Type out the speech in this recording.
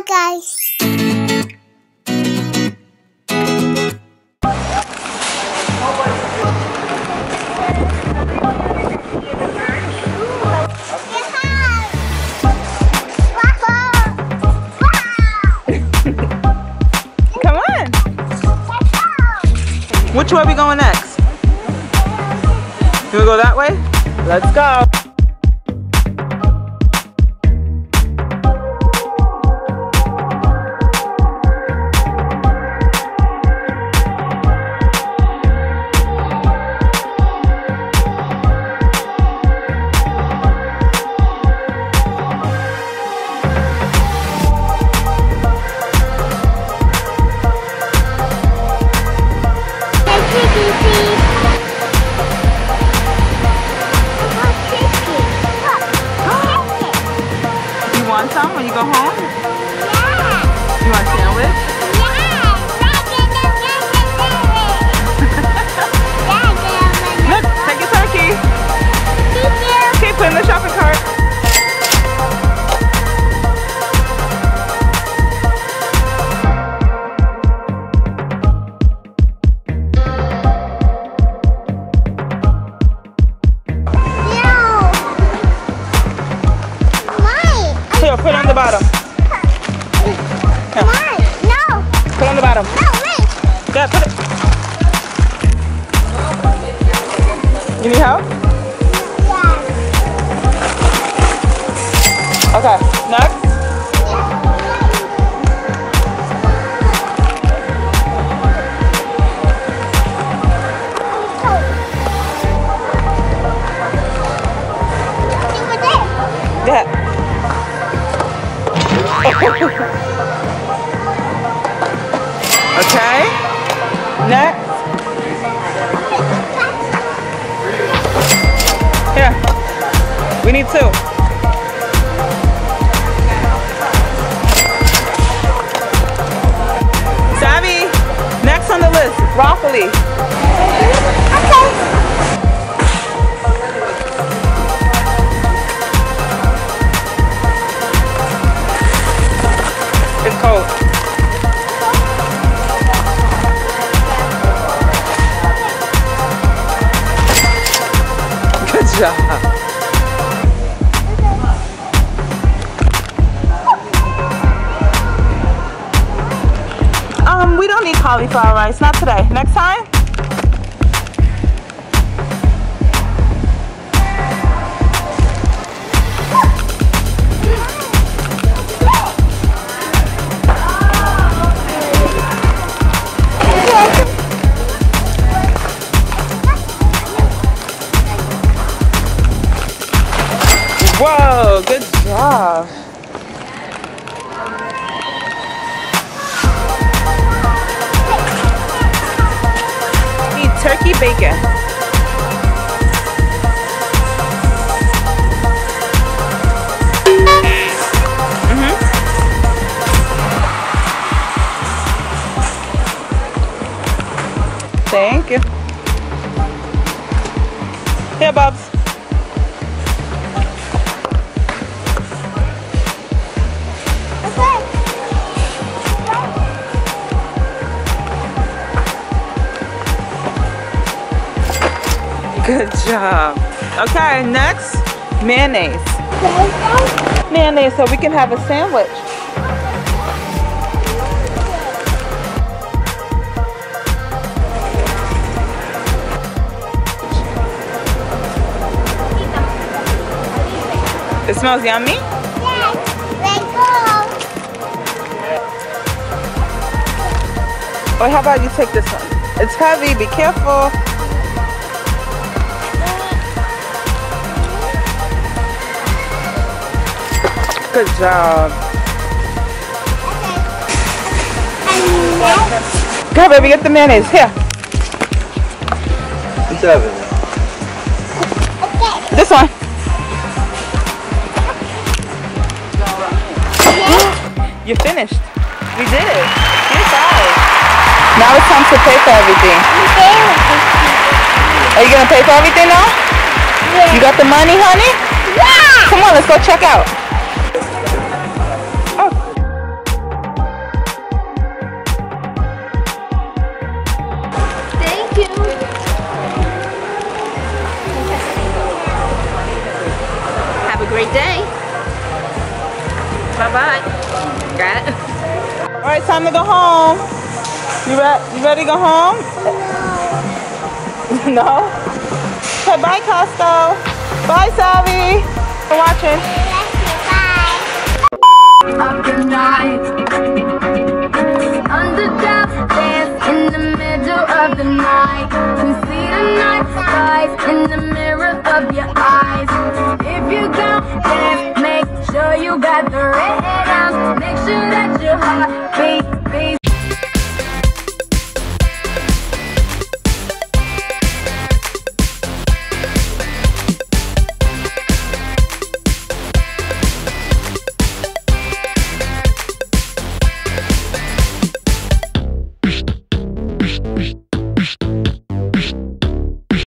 guys. Come on. Which way are we going next? You wanna go that way? Let's go. Want some when you go home? Yeah. You want a sandwich? Look, take your turkey. Thank you. Okay, put it in the shopping cart. Here, put it on the bottom. Here. No. Put it on the bottom. No, wait. Yeah, put it. You need help? Yeah. Okay, next. Yeah. Okay. Next. Here. We need two. Savvy. Next on the list, broccoli. Okay. It's cold. Good job. We don't need cauliflower rice, not today. Next time? Whoa, good job. Eat turkey bacon. Thank you. Here, Bubs. Good job. Okay, next, mayonnaise. Mayonnaise so we can have a sandwich. It smells yummy? Yes. Let's go. Or how about you take this one? It's heavy, be careful. Good job. Okay. Go, baby, get the mayonnaise. Here. What's happening? Okay. This one. You're finished. We did it. Good job. Now it's time to pay for everything. Are you gonna pay for everything now? Yeah. You got the money, honey? Yeah. Come on, let's go check out. Oh. Got it? All right, time to go home. You ready to go home? No? Okay, bye, Costco. Bye, Salvi. For watching. Of the night, underdog dance in the middle of the night. You see the night skies in the mirror of your eyes. If you gon' dance, make sure you got the rhythm. Make sure that your heart beats. Shh.